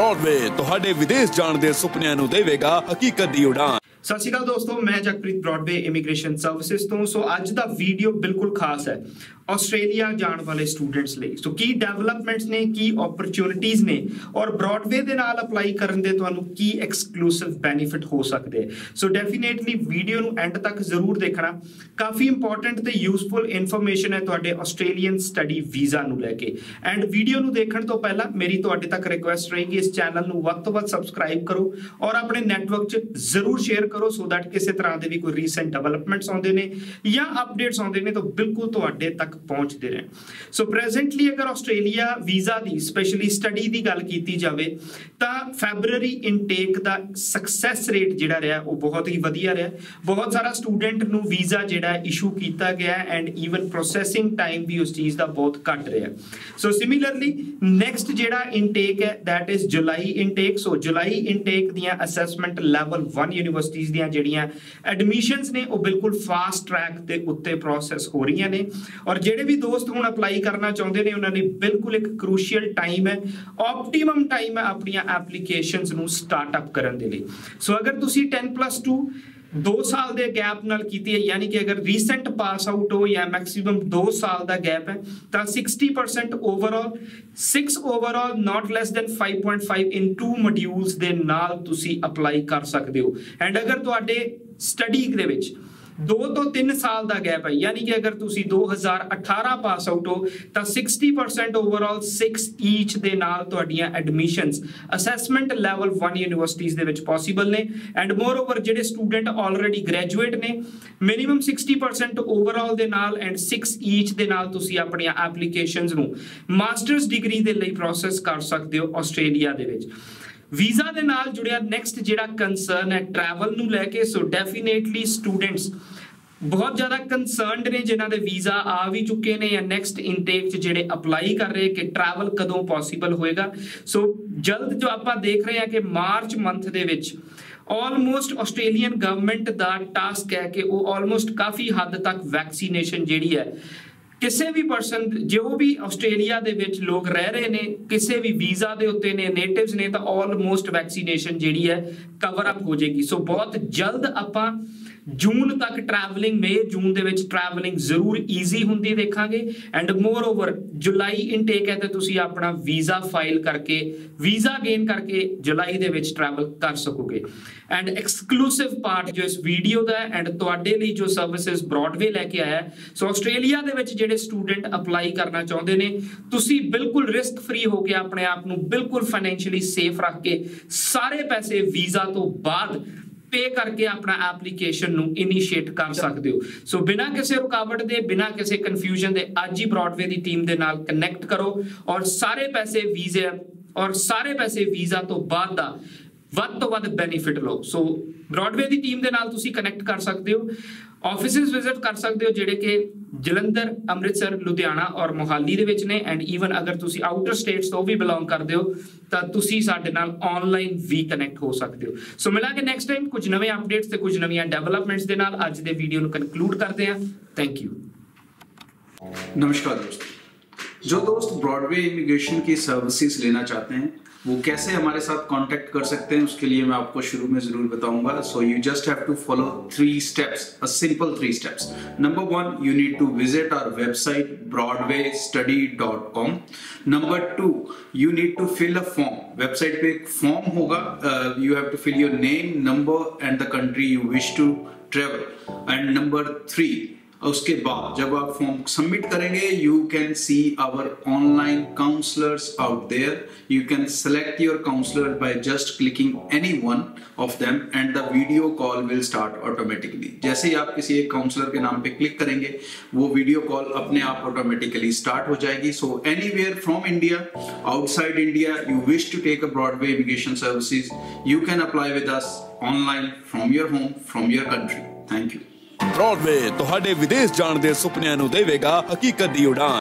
Broadway ਤੁਹਾਡੇ ਵਿਦੇਸ਼ ਜਾਣ ਦੇ ਸੁਪਨਿਆਂ ਨੂੰ ਦੇਵੇਗਾ ਹਕੀਕਤ ਦੀ ਉਡਾਨ। सत श्री अकाल दोस्तों, मैं जगप्रीत ब्रॉडवे इमीग्रेशन सर्विसेज तो सो अज का वीडियो बिल्कुल खास है ਆਸਟ੍ਰੇਲੀਆ ਜਾਣ ਵਾਲੇ ਸਟੂਡੈਂਟਸ ਲਈ। ਸੋ ਕੀ ਡਿਵੈਲਪਮੈਂਟਸ ਨੇ, ਕੀ ਓਪਰਚੁਨਿਟੀਜ਼ ਨੇ ਔਰ ਬ੍ਰੌਡਵੇ ਦੇ ਨਾਲ ਅਪਲਾਈ ਕਰਨ ਦੇ ਤੁਹਾਨੂੰ ਕੀ ਐਕਸਕਲੂਸਿਵ ਬੈਨੀਫਿਟ ਹੋ ਸਕਦੇ। ਸੋ ਡੈਫੀਨੇਟਲੀ ਵੀਡੀਓ ਨੂੰ ਐਂਡ ਤੱਕ ਜ਼ਰੂਰ ਦੇਖਣਾ, ਕਾਫੀ ਇੰਪੋਰਟੈਂਟ ਤੇ ਯੂਸਫੁਲ ਇਨਫੋਰਮੇਸ਼ਨ ਹੈ ਤੁਹਾਡੇ ਆਸਟ੍ਰੇਲੀਅਨ ਸਟੱਡੀ ਵੀਜ਼ਾ ਨੂੰ ਲੈ ਕੇ। ਐਂਡ ਵੀਡੀਓ ਨੂੰ ਦੇਖਣ ਤੋਂ ਪਹਿਲਾਂ ਮੇਰੀ ਤੁਹਾਡੇ ਤੱਕ ਰਿਕੁਐਸਟ ਰਹੇਗੀ, ਇਸ ਚੈਨਲ ਨੂੰ ਵੱਧ ਤੋਂ ਵੱਧ ਸਬਸਕ੍ਰਾਈਬ ਕਰੋ ਔਰ ਆਪਣੇ ਨੈਟਵਰਕ 'ਚ ਜ਼ਰੂਰ ਸ਼ੇਅਰ ਕਰੋ ਸੋ ਦੈਟ ਕਿਸੇ ਤਰ੍ਹਾਂ ਦੇ ਵੀ ਕੋਈ ਰੀਸੈਂਟ ਡਿਵੈਲਪਮੈਂਟਸ ਆਉਂਦੇ ਨੇ ਜਾਂ ਅਪਡੇਟਸ ਆਉਂਦੇ ਨੇ ਤਾਂ ਬਿਲਕੁਲ ਤੁਹਾਡੇ ਤੱਕ ਪਹੁੰਚਦੇ ਰਹਿਣ। ਸੋ ਪ੍ਰੈਜ਼ੈਂਟਲੀ ਅਗਰ ਆਸਟ੍ਰੇਲੀਆ ਵੀਜ਼ਾ ਦੀ ਸਪੈਸ਼ਲੀ ਸਟੱਡੀ ਦੀ ਗੱਲ ਕੀਤੀ ਜਾਵੇ ਤਾਂ ਫੈਬਰੂਅਰੀ ਇਨਟੇਕ ਦਾ ਸਕਸੈਸ ਰੇਟ ਜਿਹੜਾ ਰਿਹਾ ਉਹ ਬਹੁਤ ਹੀ ਵਧੀਆ ਰਿਹਾ। ਬਹੁਤ ਸਾਰਾ ਸਟੂਡੈਂਟ ਨੂੰ ਵੀਜ਼ਾ ਜਿਹੜਾ ਇਸ਼ੂ ਕੀਤਾ ਗਿਆ ਐਂਡ ਈਵਨ ਪ੍ਰੋਸੈਸਿੰਗ ਟਾਈਮ ਵੀ ਉਸ ਚੀਜ਼ ਦਾ ਬਹੁਤ ਘੱਟ ਰਿਹਾ। ਸੋ ਸਿਮਿਲਰਲੀ ਨੈਕਸਟ ਜਿਹੜਾ ਇਨਟੇਕ ਹੈ that is July intake. So July intake ਦੀਆਂ ਅਸੈਸਮੈਂਟ ਲੈਵਲ 1 ਯੂਨੀਵਰਸਿਟੀਜ਼ ਦੀਆਂ ਜਿਹੜੀਆਂ ਐਡਮਿਸ਼ਨਸ ਨੇ ਉਹ ਬਿਲਕੁਲ ਫਾਸਟ ਟਰੈਕ ਦੇ ਉੱਤੇ ਪ੍ਰੋਸੈਸ ਹੋ ਰਹੀਆਂ ਨੇ ਔਰ ਜਿਹੜੇ ਵੀ ਦੋਸਤ ਹੁਣ ਅਪਲਾਈ ਕਰਨਾ ਚਾਹੁੰਦੇ ਨੇ ਉਹਨਾਂ ਨੇ ਬਿਲਕੁਲ ਇੱਕ ਕ੍ਰੂਸ਼ੀਅਲ ਟਾਈਮ ਹੈ, ਆਪਟੀਮਮ ਟਾਈਮ ਹੈ ਆਪਣੀਆਂ ਐਪਲੀਕੇਸ਼ਨਸ ਨੂੰ ਸਟਾਰਟਅਪ ਕਰਨ ਦੇ ਲਈ। ਸੋ ਅਗਰ ਤੁਸੀਂ 10+2 2 ਸਾਲ ਦੇ ਗੈਪ ਨਾਲ ਕੀਤੀ ਹੈ, ਯਾਨੀ ਕਿ ਅਗਰ ਰੀਸੈਂਟ ਪਾਸ ਆਊਟ ਹੋ ਜਾਂ ਮੈਕਸਿਮਮ 2 ਸਾਲ ਦਾ ਗੈਪ ਹੈ ਤਾਂ 60% overall 6 overall not less than 5.5 in 2 modules ਦੇ ਨਾਲ ਤੁਸੀਂ ਅਪਲਾਈ ਕਰ ਸਕਦੇ ਹੋ। ਐਂਡ ਅਗਰ ਤੁਹਾਡੇ ਸਟੱਡੀ ਦੇ ਵਿੱਚ 2 ਤੋਂ 3 ਸਾਲ ਦਾ ਗੈਪ ਹੈ, ਯਾਨੀ ਕਿ ਅਗਰ ਤੁਸੀਂ 2018 ਪਾਸ ਆਊਟ ਹੋ ਤਾਂ 60% ਓਵਰਆਲ 6 ਈਚ ਦੇ ਨਾਲ ਤੁਹਾਡੀਆਂ ਐਡਮਿਸ਼ਨਸ ਅਸੈਸਮੈਂਟ ਲੈਵਲ 1 ਯੂਨੀਵਰਸਿਟੀਜ਼ ਦੇ ਵਿੱਚ ਪੋਸੀਬਲ ਨੇ। ਐਂਡ ਮੋਰ ਓਵਰ ਜਿਹੜੇ ਸਟੂਡੈਂਟ ਆਲਰੇਡੀ ਗ੍ਰੈਜੂਏਟ ਨੇ ਮਿਨੀਮਮ 60% ਓਵਰਆਲ ਦੇ ਨਾਲ ਐਂਡ 6 ਈਚ ਦੇ ਨਾਲ ਤੁਸੀਂ ਆਪਣੀਆਂ ਐਪਲੀਕੇਸ਼ਨਸ ਨੂੰ ਮਾਸਟਰਸ ਡਿਗਰੀ ਦੇ ਲਈ ਪ੍ਰੋਸੈਸ ਕਰ ਸਕਦੇ ਹੋ ਆਸਟ੍ਰੇਲੀਆ ਦੇ ਵਿੱਚ। ਵੀਜ਼ਾ ਦੇ ਨਾਲ ਜੁੜਿਆ ਨੈਕਸਟ ਜਿਹੜਾ ਕੰਸਰਨ ਹੈ ਟਰੈਵਲ ਨੂੰ ਲੈ ਕੇ। ਸੋ ਡੈਫੀਨੇਟਲੀ ਸਟੂਡੈਂਟਸ ਬਹੁਤ ਜ਼ਿਆਦਾ ਕੰਸਰਨਡ ਨੇ ਜਿਨ੍ਹਾਂ ਦੇ ਵੀਜ਼ਾ ਆ ਵੀ ਚੁੱਕੇ ਨੇ ਜਾਂ ਨੈਕਸਟ ਇਨਟੇਕ 'ਚ ਜਿਹੜੇ ਅਪਲਾਈ ਕਰ ਰਹੇ ਕਿ ਟਰੈਵਲ ਕਦੋਂ ਪੋਸੀਬਲ ਹੋਏਗਾ। ਸੋ ਜਲਦ ਜੋ ਆਪਾਂ ਦੇਖ ਰਹੇ ਹਾਂ ਕਿ ਮਾਰਚ ਮੰਥ ਦੇ ਵਿੱਚ ਆਲਮੋਸਟ ਆਸਟ੍ਰੇਲੀਅਨ ਗਵਰਨਮੈਂਟ ਦਾ ਟਾਸਕ ਹੈ ਕਿ ਉਹ ਆਲਮੋਸਟ ਕਾਫੀ ਹੱਦ ਤੱਕ ਵੈਕਸੀਨੇਸ਼ਨ ਜਿਹੜੀ ਹੈ ਕਿਸੇ ਵੀ ਪਰਸਨ ਜੋ ਵੀ ਆਸਟ੍ਰੇਲੀਆ ਦੇ ਵਿੱਚ ਲੋਕ ਰਹਿ ਰਹੇ ਨੇ ਕਿਸੇ ਵੀ ਵੀਜ਼ਾ ਦੇ ਉੱਤੇ ਨੇ ਨੇਟਿਵਸ ਨੇ ਤਾਂ ਆਲਮੋਸਟ ਵੈਕਸੀਨੇਸ਼ਨ ਜਿਹੜੀ ਹੈ ਕਵਰ ਅਪ ਹੋ ਜਾਏਗੀ। ਸੋ ਬਹੁਤ ਜਲਦ ਆਪਾਂ ਜੂਨ ਤੱਕ ਟਰੈਵਲਿੰਗ ਜੂਨ ਦੇ ਵਿੱਚ ਟਰੈਵਲਿੰਗ ਜ਼ਰੂਰ ਈਜ਼ੀ ਹੁੰਦੀ ਦੇਖਾਂਗੇ। And moreover July intake ਹੈ ਤੇ ਤੁਸੀਂ ਆਪਣਾ ਵੀਜ਼ਾ ਫਾਈਲ ਕਰਕੇ ਵੀਜ਼ਾ ਗੇਨ ਕਰਕੇ ਜੁਲਾਈ ਦੇ ਵਿੱਚ ਟਰੈਵਲ ਕਰ ਸਕੋਗੇ। ਐਂਡ ਐਕਸਕਲੂਸਿਵ ਪਾਰਟ ਜੋ ਇਸ ਵੀਡੀਓ ਦਾ ਐਂਡ ਤੁਹਾਡੇ ਲਈ ਜੋ ਸਰਵਿਸਿਜ਼ ਬ੍ਰੌਡਵੇ ਲੈ ਕੇ ਆਇਆ। ਸੋ ਆਸਟ੍ਰੇਲੀਆ ਦੇ ਵਿੱਚ ਜਿਹੜੇ ਸਟੂਡੈਂਟ ਅਪਲਾਈ ਕਰਨਾ ਚਾਹੁੰਦੇ ਨੇ ਤੁਸੀਂ ਬਿਲਕੁਲ ਰਿਸਕ ਫ੍ਰੀ ਹੋ ਕੇ ਆਪਣੇ ਆਪ ਨੂੰ ਬਿਲਕੁਲ ਫਾਈਨੈਂਸ਼ੀਅਲੀ ਸੇਫ ਰੱਖ ਕੇ ਸਾਰੇ ਪੈਸੇ ਵੀਜ਼ਾ ਤੋਂ ਬਾਅਦ ਪੇ ਕਰਕੇ ਆਪਣਾ ਐਪਲੀਕੇਸ਼ਨ ਨੂੰ ਇਨੀਸ਼ੀਏਟ ਕਰ ਸਕਦੇ ਹੋ। ਸੋ ਬਿਨਾਂ ਕਿਸੇ ਰੁਕਾਵਟ ਦੇ ਬਿਨਾਂ ਕਿਸੇ ਕਨਫਿਊਜ਼ਨ ਦੇ ਅੱਜ ਹੀ ਬ੍ਰੌਡਵੇ ਦੀ ਟੀਮ ਦੇ ਨਾਲ ਕਨੈਕਟ ਕਰੋ ਔਰ ਸਾਰੇ ਪੈਸੇ ਵੀਜ਼ਾ ਤੋਂ ਬਾਅਦ ਦਾ ਵੱਧ ਤੋਂ ਵੱਧ ਬੈਨੀਫਿਟ ਲਓ। ਸੋ ਬ੍ਰੌਡਵੇ ਦੀ ਟੀਮ ਦੇ ਨਾਲ ਤੁਸੀਂ ਕਨੈਕਟ ਕਰ ਸਕਦੇ ਹੋ, ਆਫਿਸਿਸ ਵਿਜ਼ਿਟ ਕਰ ਸਕਦੇ ਹੋ ਜਿਹੜੇ ਕਿ ਜਲੰਧਰ, ਅੰਮ੍ਰਿਤਸਰ, ਲੁਧਿਆਣਾ ਔਰ ਮੋਹਾਲੀ ਦੇ ਵਿੱਚ ਨੇ। ਐਂਡ ਈਵਨ ਅਗਰ ਤੁਸੀਂ ਆਊਟਰ ਸਟੇਟਸ ਤੋਂ ਵੀ ਬਿਲੋਂਗ ਕਰਦੇ ਹੋ ਤਾਂ ਤੁਸੀਂ ਸਾਡੇ ਨਾਲ ਆਨਲਾਈਨ ਵੀ ਕਨੈਕਟ ਹੋ ਸਕਦੇ ਹੋ। ਸੋ ਮਿਲਾਂਗੇ ਨੈਕਸਟ ਟਾਈਮ ਕੁਝ ਨਵੇਂ ਅਪਡੇਟਸ ਤੇ ਕੁਝ ਨਵੀਆਂ ਡਿਵੈਲਪਮੈਂਟਸ ਦੇ ਨਾਲ। ਅੱਜ ਦੇ ਵੀਡੀਓ ਨੂੰ ਕੰਕਲੂਡ ਕਰਦੇ ਹਾਂ। Thank you. नमस्कार दोस्तों, जो दोस्त ब्रॉडवे इमिग्रेशन की सर्विसेज लेना चाहते हैं वो कैसे हमारे साथ कांटेक्ट कर सकते हैं उसके लिए मैं आपको शुरू में जरूर बताऊंगा। So you just have to follow 3 steps, a simple 3 steps. Number 1, you need to visit our website broadwaystudy.com. Number 2, you need to fill a form. Website पे एक फॉर्म होगा, you have to fill your name, number and the country you wish to travel. And number 3, उसके बाद जब आप form submit करेंगे you can see our online counsellors out there. You can select your counsellor by just clicking any one of them and the video call will start automatically. जैसे ही आप किसी एक काउंसलर के नाम पे क्लिक करेंगे वो वीडियो कॉल अपने आप ऑटोमेटिकली स्टार्ट हो जाएगी। So anywhere from India, outside India you wish to take a Broadway immigration services, you can apply with us online from your home, from your country. Thank you। Broadway ਤੁਹਾਡੇ ਵਿਦੇਸ਼ ਜਾਣ ਦੇ ਸੁਪਨਿਆਂ ਨੂੰ ਦੇਵੇਗਾ ਹਕੀਕਤ ਦੀ ਉਡਾਨ।